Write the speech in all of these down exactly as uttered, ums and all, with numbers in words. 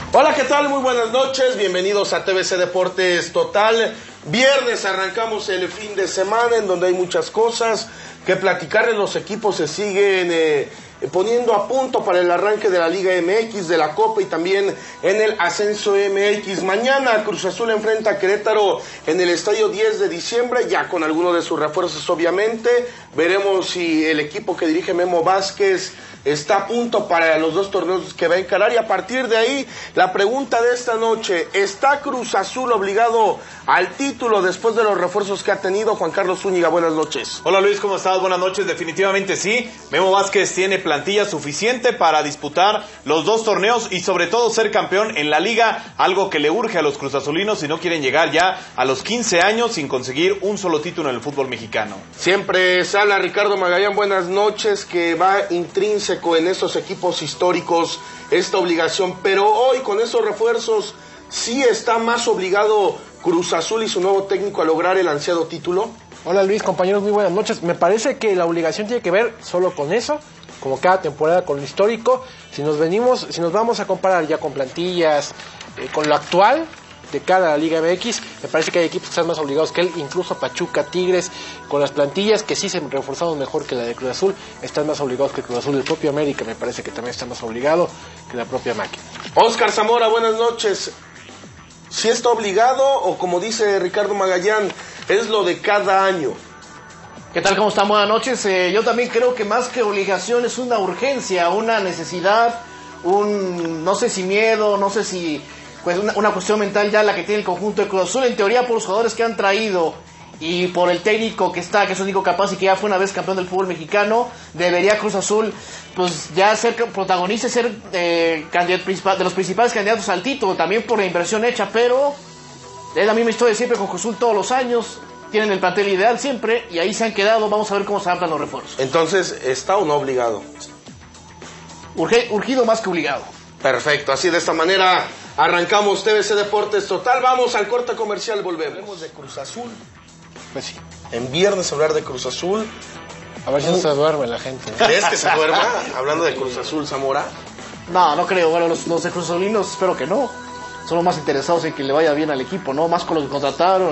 Hola, ¿qué tal? Muy buenas noches, bienvenidos a T V C Deportes Total. Viernes arrancamos el fin de semana en donde hay muchas cosas que platicar. Los equipos se siguen eh, poniendo a punto para el arranque de la Liga M X, de la Copa y también en el Ascenso M X. Mañana Cruz Azul enfrenta a Querétaro en el Estadio diez de diciembre, ya con alguno de sus refuerzos obviamente. Veremos si el equipo que dirige Memo Vázquez está a punto para los dos torneos que va a encarar. Y a partir de ahí, la pregunta de esta noche: ¿está Cruz Azul obligado al título después de los refuerzos que ha tenido? Juan Carlos Zúñiga, buenas noches. Hola Luis, ¿cómo estás? Buenas noches. Definitivamente sí. Memo Vázquez tiene plantilla suficiente para disputar los dos torneos y sobre todo ser campeón en la liga, algo que le urge a los cruzazulinos si no quieren llegar ya a los quince años sin conseguir un solo título en el fútbol mexicano. Siempre sala Ricardo Magallán, buenas noches, que va intrínseco en estos equipos históricos esta obligación, pero hoy con esos refuerzos sí está más obligado Cruz Azul y su nuevo técnico a lograr el ansiado título. Hola Luis, compañeros, muy buenas noches. Me parece que la obligación tiene que ver solo con eso, como cada temporada con lo histórico. Si nos venimos, si nos vamos a comparar ya con plantillas, eh, con lo actual de cada Liga M X, me parece que hay equipos que están más obligados que él, incluso Pachuca, Tigres, con las plantillas que sí se reforzaron mejor que la de Cruz Azul, están más obligados que Cruz Azul. El propio América me parece que también está más obligado que la propia máquina. Óscar Zamora, buenas noches. ¿Sí está obligado o, como dice Ricardo Magallán, es lo de cada año? ¿Qué tal? ¿Cómo están? Buenas noches. Eh, yo también creo que más que obligación es una urgencia, una necesidad, un no sé si miedo, no sé si pues una, una cuestión mental ya la que tiene el conjunto de Cruz Azul, en teoría por los jugadores que han traído y por el técnico que está, que es el único capaz y que ya fue una vez campeón del fútbol mexicano. Debería Cruz Azul pues ya ser protagonista y ser eh, candidato, de los principales candidatos al título, también por la inversión hecha, pero es la misma historia siempre con Cruz Azul todos los años. Tienen el plantel ideal siempre y ahí se han quedado. Vamos a ver cómo se adaptan los refuerzos. Entonces, ¿está o no obligado? Urge, urgido más que obligado. Perfecto, así de esta manera arrancamos T V C Deportes Total. Vamos al corte comercial, volvemos. Hablemos de Cruz Azul. Pues sí. En viernes hablar de Cruz Azul. A ver si no se duerme la gente. ¿Crees que se duerma hablando de Cruz Azul, Zamora? No, no creo. Bueno, los, los de Cruz Azulinos espero que no. Son los más interesados en que le vaya bien al equipo, ¿no? Más con lo que contrataron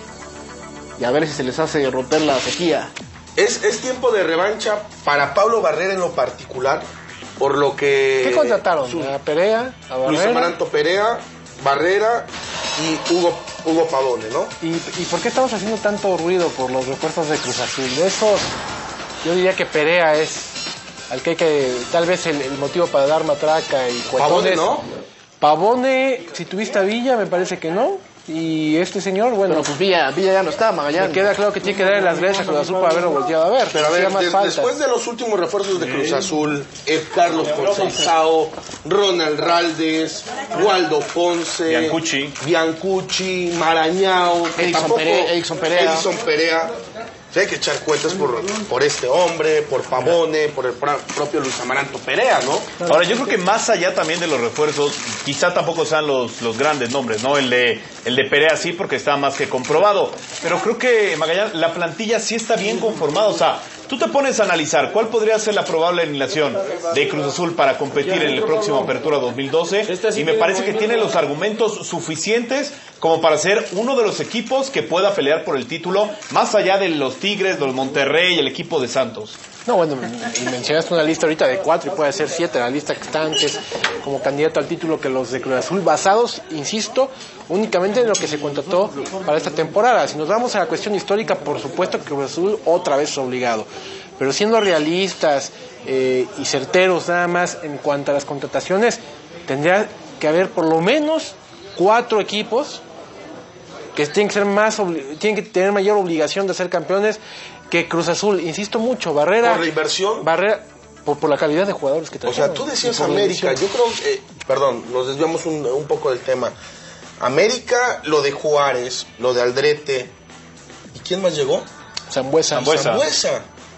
y, y a ver si se les hace romper la sequía. ¿Es, es tiempo de revancha para Pablo Barrera en lo particular? Por lo que... ¿Qué contrataron? Su, a Perea, a Barrera. Luis Amaranto Perea, Barrera y Hugo, Hugo Pavone, ¿no? ¿Y, ¿Y por qué estamos haciendo tanto ruido por los refuerzos de Cruz Azul? De eso, yo diría que Perea es al que hay que, tal vez el, el motivo para dar matraca y Pavone, cuetones. ¿no? Pavone, si tuviste a Villa, me parece que no. Y este señor, bueno, Pero pues Villa, Villa ya no está, Magallán. me queda claro que tiene que darle las gracias a Cruz Azul por haberlo volteado a ver. Pero a ver, más des, falta. después de los últimos refuerzos de Cruz Azul, Ed Carlos Conceição, Ronald Raldes, Waldo Ponce, Biancucci, Biancucci, Marañao, Edison Perea, Edison Perea. Edison Perea. Sí, hay que echar cuentas por, por este hombre, por Pavone, por el pra, propio Luis Amaranto Perea, ¿no? Ahora, yo creo que más allá también de los refuerzos, quizá tampoco sean los, los grandes nombres, ¿no? El de, el de Perea sí, porque está más que comprobado. Pero creo que, Magallán, la plantilla sí está bien conformada. O sea, tú te pones a analizar cuál podría ser la probable alineación de Cruz Azul para competir en el próximo Apertura dos mil doce, y me parece que tiene los argumentos suficientes como para ser uno de los equipos que pueda pelear por el título, más allá de los Tigres, los Monterrey y el equipo de Santos. No, bueno, y mencionaste una lista ahorita de cuatro y puede ser siete, la lista que está antes como candidato al título que los de Cruz Azul, basados, insisto, únicamente en lo que se contrató para esta temporada. Si nos vamos a la cuestión histórica, por supuesto que Cruz Azul otra vez es obligado, pero siendo realistas eh, y certeros nada más en cuanto a las contrataciones, tendría que haber por lo menos cuatro equipos que tienen que ser más tienen que tener mayor obligación de ser campeones que Cruz Azul. Insisto mucho, Barrera. ¿Por la inversión? Barrera, por, por la calidad de jugadores que trajeron. O sea, tú decías América, yo creo que, eh, perdón, nos desviamos un, un poco del tema. América, lo de Juárez, lo de Aldrete, ¿y quién más llegó? Zambuesa. Zambuesa. Zambuesa.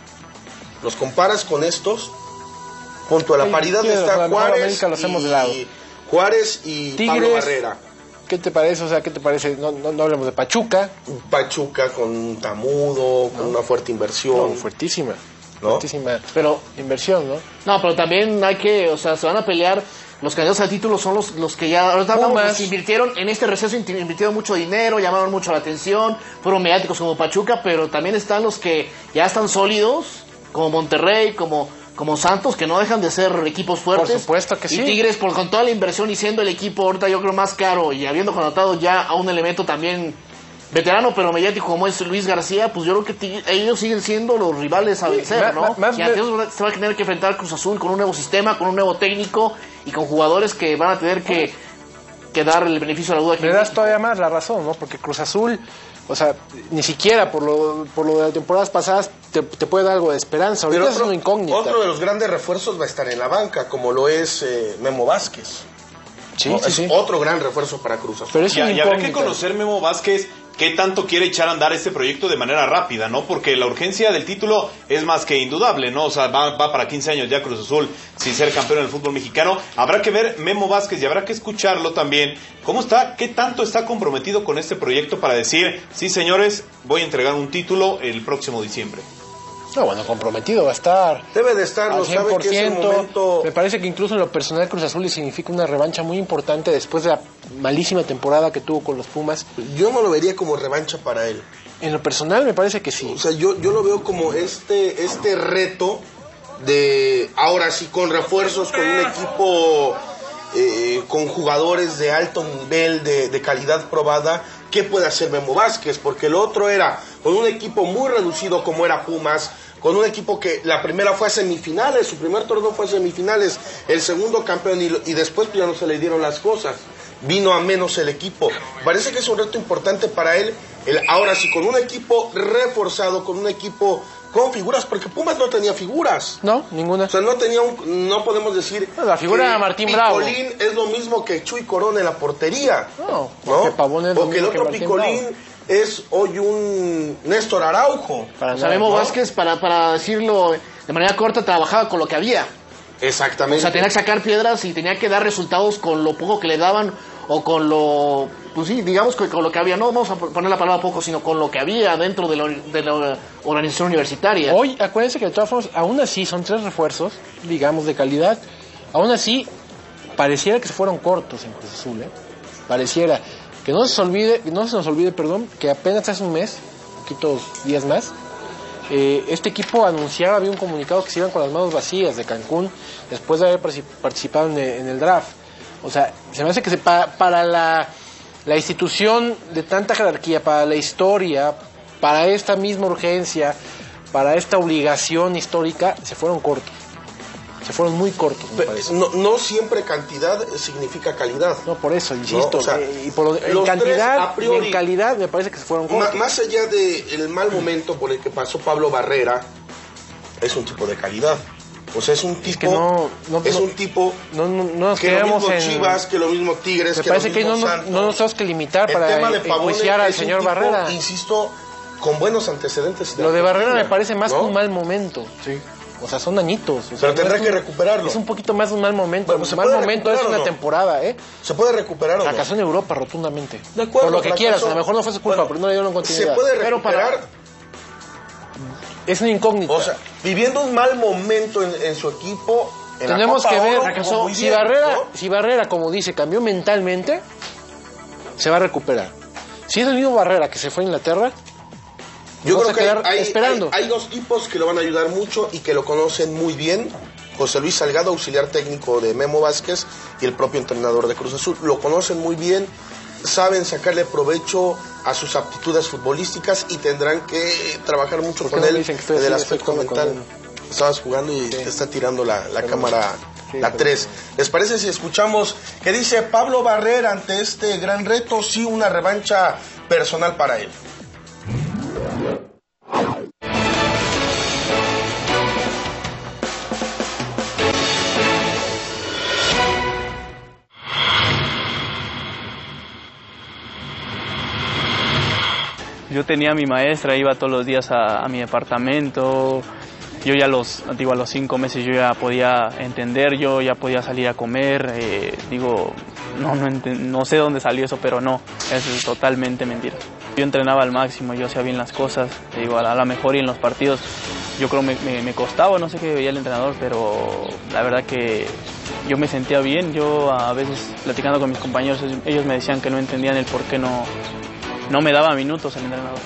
Los comparas con estos, junto a la paridad sí, está Juárez, América lo hacemos de lado. y Juárez y Tigres, Pablo Barrera. ¿Qué te parece? O sea, ¿qué te parece? No, no, no hablemos de Pachuca. Pachuca con Tamudo, con no. una fuerte inversión. No, fuertísima. ¿No? Fuertísima. Pero inversión, ¿no? No, pero también hay que, o sea, se van a pelear los candidatos al título son los, los que ya ahorita hablamos, los que invirtieron en este receso, invirtieron mucho dinero, llamaron mucho la atención, fueron mediáticos como Pachuca, pero también están los que ya están sólidos, como Monterrey, como, como Santos, que no dejan de ser equipos fuertes. Por supuesto que sí. Y Tigres, por, con toda la inversión y siendo el equipo ahorita yo creo más caro y habiendo contratado ya a un elemento también veterano pero mediático como es Luis García, pues yo creo que ellos siguen siendo los rivales a vencer, ¿no? Más, más y antes me... se va a tener que enfrentar Cruz Azul con un nuevo sistema, con un nuevo técnico y con jugadores que van a tener que, que dar el beneficio de la duda. Me das todavía más la razón, ¿no? Porque Cruz Azul, o sea, ni siquiera por lo, por lo de las temporadas pasadas te, te puede dar algo de esperanza. Ahorita otro, es una incógnita. Otro de los grandes refuerzos va a estar en la banca, como lo es eh, Memo Vázquez. Sí, ¿no? sí, es sí. otro gran refuerzo para Cruz Azul. Pero es y, y habrá que conocer Memo Vázquez qué tanto quiere echar a andar este proyecto de manera rápida, ¿no? Porque la urgencia del título es más que indudable, ¿no? O sea, va, va para quince años ya Cruz Azul sin ser campeón del fútbol mexicano. Habrá que ver Memo Vázquez y habrá que escucharlo también. ¿Cómo está? ¿Qué tanto está comprometido con este proyecto para decir, sí, señores, voy a entregar un título el próximo diciembre? No, bueno, comprometido va a estar. Debe de estar, lo sabe que es el momento. Me parece que incluso en lo personal Cruz Azul le significa una revancha muy importante después de la malísima temporada que tuvo con los Pumas. Yo no lo vería como revancha para él. En lo personal me parece que sí. O sea, yo, yo lo veo como este, este reto de, ahora sí, con refuerzos, con un equipo, eh, con jugadores de alto nivel, de, de calidad probada. ¿Qué puede hacer Memo Vázquez? Porque el otro era con un equipo muy reducido como era Pumas, con un equipo que la primera fue a semifinales, su primer torneo fue a semifinales, el segundo campeón y, y después ya no se le dieron las cosas, vino a menos el equipo. Parece que es un reto importante para él, el, ahora sí, con un equipo reforzado, con un equipo con figuras, porque Pumas no tenía figuras. No, ninguna. O sea, no tenía un, no podemos decir no, la figura de Martín Bravo. Picolín es lo mismo que Chuy Corona en la portería. No, ¿no? Pavón es lo porque el mismo otro que Picolín Bravo. Es hoy un Néstor Araujo. Para Memo ¿no? Vázquez, para, para decirlo de manera corta, trabajaba con lo que había. Exactamente. O sea, tenía que sacar piedras y tenía que dar resultados con lo poco que le daban o con lo, pues sí, digamos que con lo que había, no vamos a poner la palabra poco, sino con lo que había dentro de la, de la organización universitaria. Hoy, acuérdense que de todas formas, aún así son tres refuerzos, digamos, de calidad, aún así pareciera que se fueron cortos en Cruz Azul, ¿eh? Pareciera. Que no se olvide, no se nos olvide, perdón, que apenas hace un mes, poquitos días más, eh, este equipo anunciaba, había un comunicado que se iban con las manos vacías de Cancún después de haber participado en el, en el draft. O sea, se me hace que se, para, para la, la institución de tanta jerarquía, para la historia, para esta misma urgencia, para esta obligación histórica, se fueron cortos. Se fueron muy cortos, me parece. No, no siempre cantidad significa calidad. No, por eso, insisto. No, o sea, eh, y por lo, en cantidad priori, y en calidad me parece que se fueron cortos. Más allá del mal momento por el que pasó Pablo Barrera, es un tipo de calidad. O sea, es un tipo, es, que no, no, es un tipo no, no, no nos que lo mismo en, Chivas, que lo mismo Tigres, me que parece lo que mismo no, Santos. no nos tenemos que limitar para enjuiciar al señor tipo, Barrera. Insisto, con buenos antecedentes. De lo de Barrera me parece más ¿no? que un mal momento. Sí. O sea, son añitos. O sea, pero tendrá no que un, recuperarlo. Es un poquito más de un mal momento. Bueno, pues un mal momento es una no? temporada, ¿eh? ¿Se puede recuperar o no? Fracasó en Europa rotundamente. De acuerdo. Por lo que fracasó. quieras, a lo mejor no fue su culpa, bueno, pero no le dieron continuidad. ¿Se puede recuperar? Pero para... Es una incógnita. O sea, viviendo un mal momento en, en su equipo... En Tenemos la Copa que ver, Oro, fracasó. Si, bien, Barrera, ¿no? si Barrera, como dice, cambió mentalmente, se va a recuperar. Si es el mismo Barrera que se fue a Inglaterra, yo creo que hay, esperando. Hay, hay dos tipos que lo van a ayudar mucho y que lo conocen muy bien. José Luis Salgado, auxiliar técnico de Memo Vázquez, y el propio entrenador de Cruz Azul. Lo conocen muy bien, saben sacarle provecho a sus aptitudes futbolísticas y tendrán que trabajar mucho con no él en el aspecto mental. Estabas jugando y sí. te está tirando la, la cámara, sí, la tres. ¿Les parece si escuchamos qué dice Pablo Barrera ante este gran reto? Sí, una revancha personal para él. Yo tenía a mi maestra, iba todos los días a, a mi departamento. Yo ya los, digo, a los cinco meses yo ya podía entender, yo ya podía salir a comer. Eh, digo, no, no, no sé dónde salió eso, pero no, es totalmente mentira. Yo entrenaba al máximo, yo hacía bien las cosas, digo, a la mejor y en los partidos yo creo me, me, me costaba, no sé qué veía el entrenador, pero la verdad que yo me sentía bien. Yo a veces platicando con mis compañeros, ellos me decían que no entendían el por qué no, no me daba minutos el entrenador.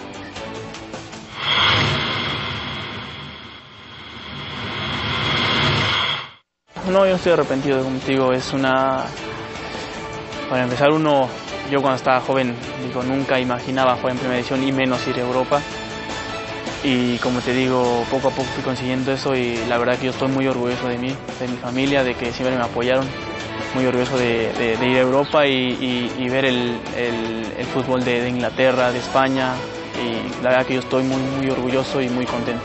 No, yo estoy arrepentido, como te digo, es una... Para empezar, uno, yo cuando estaba joven, digo, nunca imaginaba jugar en primera división y menos ir a Europa. Y como te digo, poco a poco fui consiguiendo eso y la verdad que yo estoy muy orgulloso de mí, de mi familia, de que siempre me apoyaron. Muy orgulloso de, de, de ir a Europa y, y, y ver el, el, el fútbol de, de Inglaterra, de España. Y la verdad que yo estoy muy, muy orgulloso y muy contento.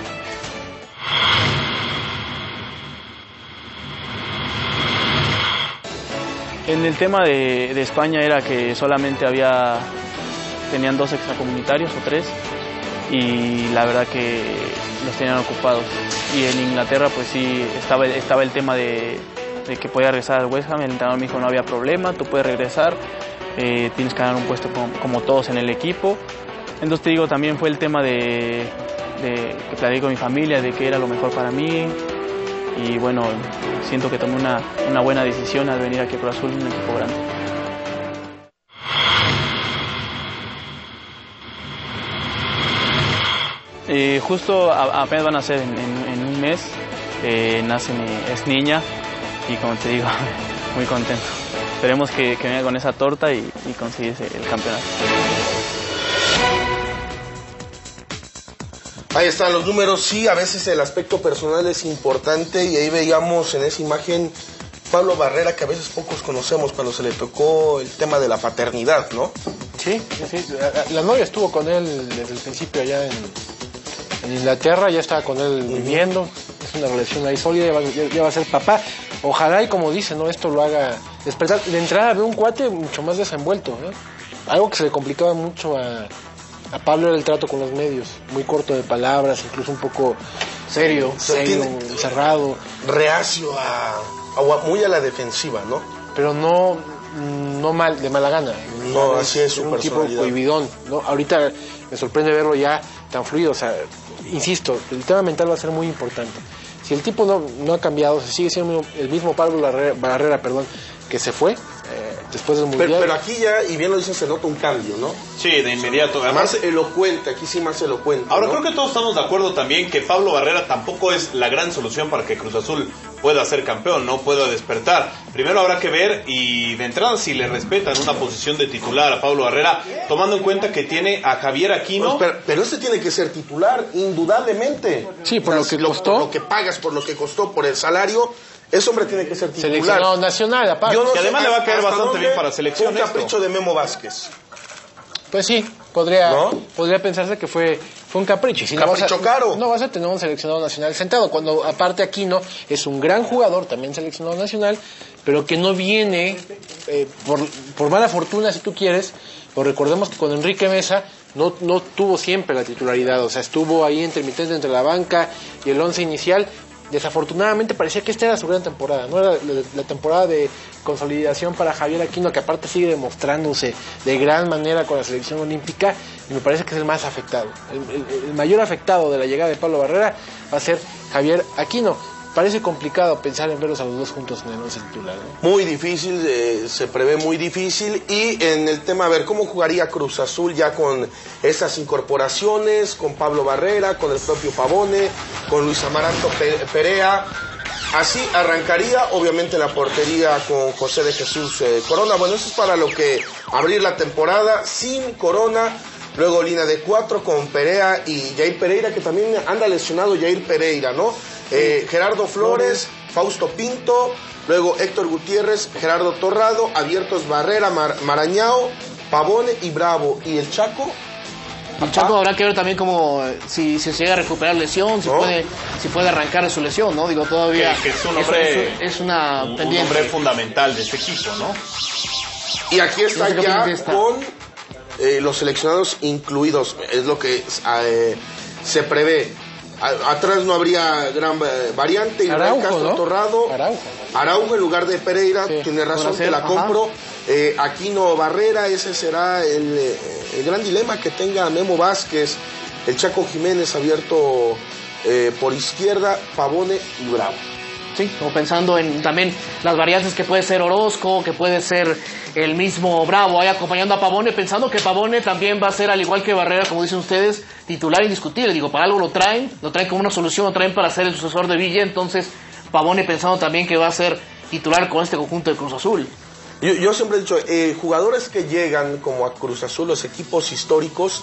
En el tema de, de España era que solamente había, tenían dos extracomunitarios o tres y la verdad que los tenían ocupados. Y en Inglaterra pues sí estaba, estaba el tema de, de que podía regresar al West Ham. El entrenador me dijo no había problema, tú puedes regresar, eh, tienes que ganar un puesto como, como todos en el equipo. Entonces te digo, también fue el tema de, de que platiqué con mi familia, de que era lo mejor para mí. Y bueno, siento que tomé una, una buena decisión al venir aquí a Cruz Azul, un equipo grande. Eh, justo a, apenas van a ser en, en, en un mes, eh, nace mi, es niña y como te digo, muy contento. Esperemos que, que venga con esa torta y, y consiga el campeonato. Ahí están los números, sí, a veces el aspecto personal es importante y ahí veíamos en esa imagen Pablo Barrera, que a veces pocos conocemos cuando se le tocó el tema de la paternidad, ¿no? Sí, sí, la novia estuvo con él desde el principio allá en, en Inglaterra, ya estaba con él viviendo, es una relación ahí sólida, ya va, ya, ya va a ser papá. Ojalá y como dice, ¿no? Esto lo haga despertar. De entrada veo un cuate mucho más desenvuelto, ¿eh? Algo que se le complicaba mucho a... A Pablo era el trato con los medios, muy corto de palabras, incluso un poco serio, serio, cerrado. Reacio a, a muy a la defensiva, ¿no? Pero no, no mal, de mala gana. No, ¿sabes? Así es su un personalidad. Tipo cohibidón, ¿no? Ahorita me sorprende verlo ya tan fluido, o sea, insisto, el tema mental va a ser muy importante. Si el tipo no, no ha cambiado, se sigue siendo el mismo Pablo Barrera, Barrera perdón, que se fue, eh, después del Mundial. Pero, pero aquí ya, y bien lo dicen, se nota un cambio, ¿no? Sí, de inmediato. Además, más elocuente, aquí sí más elocuente. Ahora, ¿no? creo que todos estamos de acuerdo también que Pablo Barrera tampoco es la gran solución para que Cruz Azul pueda ser campeón, no pueda despertar. Primero habrá que ver, y de entrada si le respetan una posición de titular a Pablo Barrera, tomando en cuenta que tiene a Javier Aquino. Pues, pero, pero este tiene que ser titular, indudablemente. Sí, por o sea, lo que lo, costó. Por lo que pagas, por lo que costó, por el salario. Ese hombre tiene que ser titular. Seleccionado nacional, aparte. Yo no que además sé le va a caer hasta bastante dónde bien para selección fue un capricho esto. de Memo Vázquez. Pues sí, podría, ¿No? podría pensarse que fue, fue un capricho. Si Capricho no vas a, caro. No vas a tener un seleccionado nacional sentado, cuando aparte Aquino es un gran jugador, también seleccionado nacional, pero que no viene eh, por, por mala fortuna, si tú quieres. Pues recordemos que con Enrique Mesa no, no tuvo siempre la titularidad, o sea, estuvo ahí intermitente entre la banca y el once inicial. Desafortunadamente parecía que esta era su gran temporada, no era la, la, la temporada de consolidación para Javier Aquino, que aparte sigue demostrándose de gran manera con la selección olímpica, y me parece que es el más afectado. El, el, el mayor afectado de la llegada de Pablo Barrera va a ser Javier Aquino. Parece complicado pensar en verlos a los dos juntos en el once titular, ¿no? Muy difícil, eh, se prevé muy difícil. Y en el tema, a ver, ¿cómo jugaría Cruz Azul ya con esas incorporaciones? Con Pablo Barrera, con el propio Pavone, con Luis Amaranto Perea. Así arrancaría, obviamente, la portería con José de Jesús eh, Corona. Bueno, eso es para lo que abrir la temporada sin Corona. Luego línea de cuatro con Perea y Jair Pereira, que también anda lesionado Jair Pereira, ¿no? Eh, Gerardo Flores, Fausto Pinto, luego Héctor Gutiérrez, Gerardo Torrado, abiertos Barrera, Mar, Marañao, Pavone y Bravo. ¿Y el Chaco? El Chaco habrá que ver también cómo, si, si se llega a recuperar lesión, si, ¿no? puede, si puede arrancar de su lesión, ¿no? Digo, todavía que, que es un hombre, es, es una un, pendiente. un hombre fundamental de este equipo, ¿no? Y aquí está No sé ya esta. con eh, los seleccionados incluidos, es lo que eh, se prevé. A, atrás no habría gran eh, variante. Israel Araujo, Castro ¿no? Torrado, Araujo. Araujo en lugar de Pereira, Sí. tiene razón, Puede te ser, la ajá. compro. Eh, Aquino Barrera, ese será el, eh, el gran dilema que tenga Memo Vázquez. El Chaco Jiménez abierto eh, por izquierda, Pavone y Bravo. Sí, como pensando en también las variantes que puede ser Orozco, que puede ser el mismo Bravo, ahí acompañando a Pavone, pensando que Pavone también va a ser, al igual que Barrera, como dicen ustedes, titular indiscutible. Digo, para algo lo traen, lo traen como una solución, lo traen para ser el sucesor de Villa, entonces Pavone pensando también que va a ser titular con este conjunto de Cruz Azul. Yo, yo siempre he dicho, eh, jugadores que llegan como a Cruz Azul, los equipos históricos,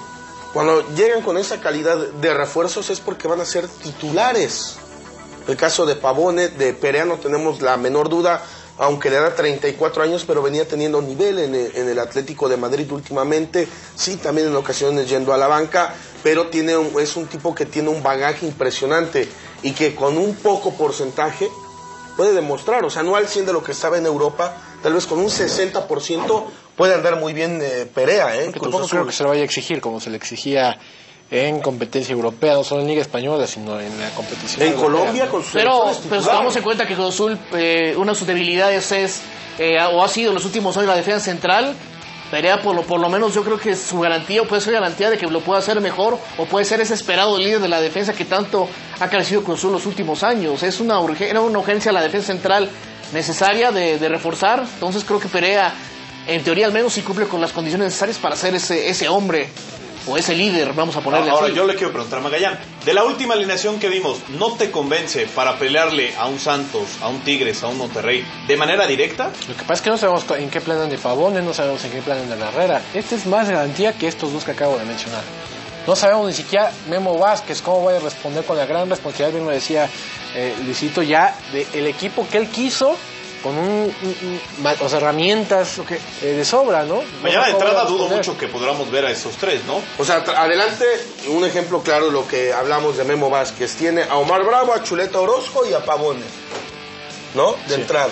cuando llegan con esa calidad de refuerzos es porque van a ser titulares. El caso de Pavone, de Perea no tenemos la menor duda, aunque le da treinta y cuatro años, pero venía teniendo nivel en el, en el Atlético de Madrid últimamente, sí, también en ocasiones yendo a la banca, pero tiene un, es un tipo que tiene un bagaje impresionante y que con un poco porcentaje puede demostrar, o sea, no al cien de lo que estaba en Europa, tal vez con un sesenta por ciento puede andar muy bien eh, Perea, ¿eh? Porque tampoco creo que se lo vaya a exigir como se le exigía en competencia europea, no solo en Liga Española, sino en la competición en europea, Colombia, ¿no? con sus Pero, selecciones pero titulares. tomamos en cuenta que Cruz Azul, eh, una de sus debilidades es, eh, o ha sido en los últimos años, la defensa central. Perea, por lo, por lo menos yo creo que su garantía, o puede ser garantía de que lo pueda hacer mejor, o puede ser ese esperado líder de la defensa que tanto ha crecido Cruz Azul los últimos años. Es una, urge, era una urgencia la defensa central necesaria de, de reforzar, entonces creo que Perea, en teoría al menos, sí cumple con las condiciones necesarias para ser ese, ese hombre, o ese líder, vamos a ponerle Ahora así. yo le quiero preguntar a Magallán, de la última alineación que vimos, ¿no te convence para pelearle a un Santos, a un Tigres, a un Monterrey de manera directa? Lo que pasa es que no sabemos en qué plan de Pavone, no sabemos en qué plan de Herrera. Este es más garantía que estos dos que acabo de mencionar. No sabemos ni siquiera Memo Vázquez cómo va a responder con la gran responsabilidad, bien lo decía eh, Luisito, ya del equipo que él quiso, con un, un, un o sea, herramientas okay, eh, de sobra, ¿no? Mañana de no entrada dudo mucho que podamos ver a esos tres, ¿no? O sea, adelante, un ejemplo claro de lo que hablamos de Memo Vázquez. Tiene a Omar Bravo, a Chuleta Orozco y a Pavone, ¿no? De sí. entrada.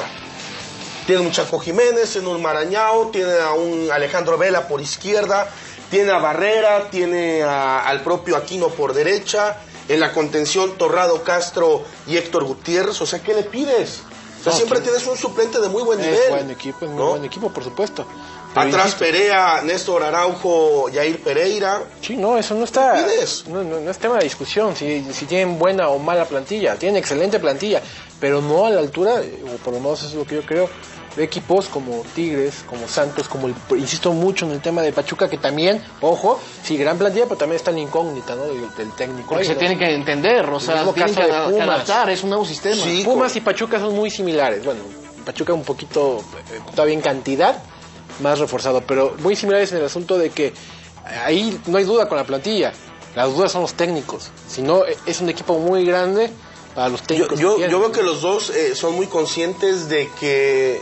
Tiene un Chaco Jiménez, tiene un Marañao, tiene a un Alejandro Vela por izquierda, tiene a Barrera, tiene a, al propio Aquino por derecha, en la contención Torrado, Castro y Héctor Gutiérrez. O sea, ¿qué le pides? O sea, no, siempre tienes un suplente de muy buen es nivel. Buen equipo, es muy ¿no? buen equipo, por supuesto. Pero atrás insisto, Perea, Néstor Araujo, Yair Pereira. Sí, no, eso no está. No, no, no es tema de discusión. Si, si tienen buena o mala plantilla, tienen excelente plantilla, pero no a la altura, o por lo menos eso es lo que yo creo, de equipos como Tigres, como Santos, como el, insisto mucho en el tema de Pachuca, que también, ojo, sí, gran plantilla, pero también está la incógnita, ¿no? Del, del técnico. Porque ahí, se ¿no? tienen que entender, o sea, tienen que, ad- que adaptar, es un nuevo sistema. Sí, Pumas y Pachuca son muy similares. Bueno, Pachuca un poquito, eh, todavía en cantidad, más reforzado, pero muy similares en el asunto de que ahí no hay duda con la plantilla, las dudas son los técnicos. Si no, es un equipo muy grande para los técnicos. Yo, yo, que yo veo que los dos eh, son muy conscientes de que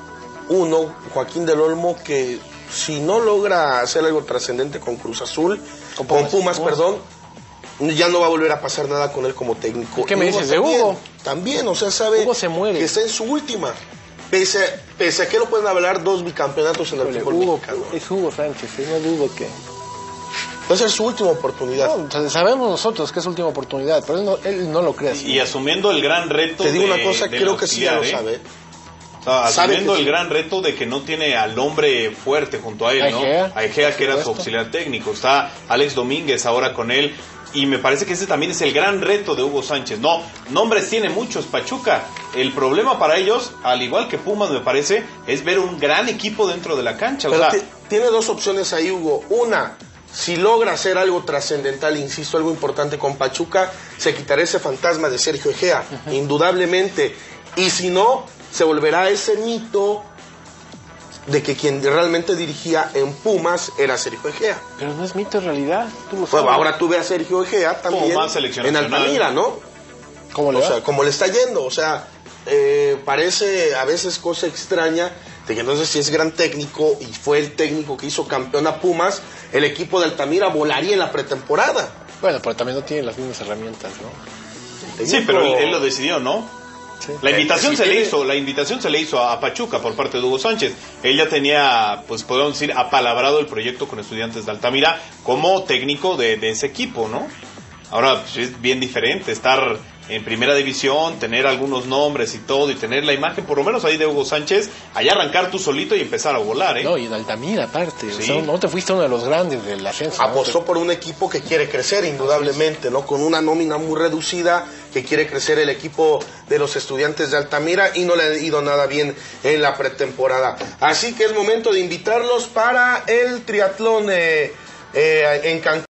uno, Joaquín del Olmo, que si no logra hacer algo trascendente con Cruz Azul, con Pumas, con Pumas, Pumas, perdón, ya no va a volver a pasar nada con él como técnico. ¿Qué me Hugo dices de también, Hugo? También, o sea, sabe Hugo se muere. que está en su última. Pese, pese a que lo pueden hablar dos bicampeonatos en el Híjole, fútbol Hugo, mexicano. es Hugo Sánchez, ¿eh? No dudo que... Va a ser su última oportunidad. No, sabemos nosotros que es su última oportunidad, pero él no, él no lo cree así. Y asumiendo el gran reto. Te digo de, una cosa, creo que sí ya lo ¿eh? sabe. O sea, asumiendo el sí. gran reto de que no tiene al hombre fuerte junto a él, a ¿no? Egea, A Egea, que era su auxiliar técnico. Está Alex Domínguez ahora con él. Y me parece que ese también es el gran reto de Hugo Sánchez. No, nombres tiene muchos Pachuca. El problema para ellos, al igual que Pumas me parece, es ver un gran equipo dentro de la cancha. O Pero sea, tiene dos opciones ahí, Hugo. Una, si logra hacer algo trascendental, insisto, algo importante con Pachuca, se quitará ese fantasma de Sergio Egea, uh-huh. indudablemente. Y si no, se volverá ese mito de que quien realmente dirigía en Pumas era Sergio Egea. Pero no es mito en realidad, tú lo sabes. Bueno, ahora tú ves a Sergio Egea también en Altamira, ¿no? ¿Cómo le o va? sea, como le está yendo, o sea, eh, parece a veces cosa extraña de que entonces si es gran técnico y fue el técnico que hizo campeón a Pumas, el equipo de Altamira volaría en la pretemporada. Bueno, pero también no tiene las mismas herramientas, ¿no? Sí, pero él, él lo decidió, ¿no? Sí. La invitación sí, se sí. le hizo, la invitación se le hizo a Pachuca por parte de Hugo Sánchez. Él ya tenía, pues podemos decir, apalabrado el proyecto con Estudiantes de Altamira como técnico de, de ese equipo, ¿no? Ahora pues, es bien diferente estar en primera división, tener algunos nombres y todo, y tener la imagen, por lo menos ahí de Hugo Sánchez, allá arrancar tú solito y empezar a volar, ¿eh? No, y en Altamira aparte, Sí. o sea, no te fuiste uno de los grandes del ascenso. Apostó ¿no? por un equipo que quiere crecer, indudablemente, ¿no? Con una nómina muy reducida, que quiere crecer el equipo de los Estudiantes de Altamira, y no le ha ido nada bien en la pretemporada. Así que es momento de invitarlos para el triatlón eh, eh, en Cancún.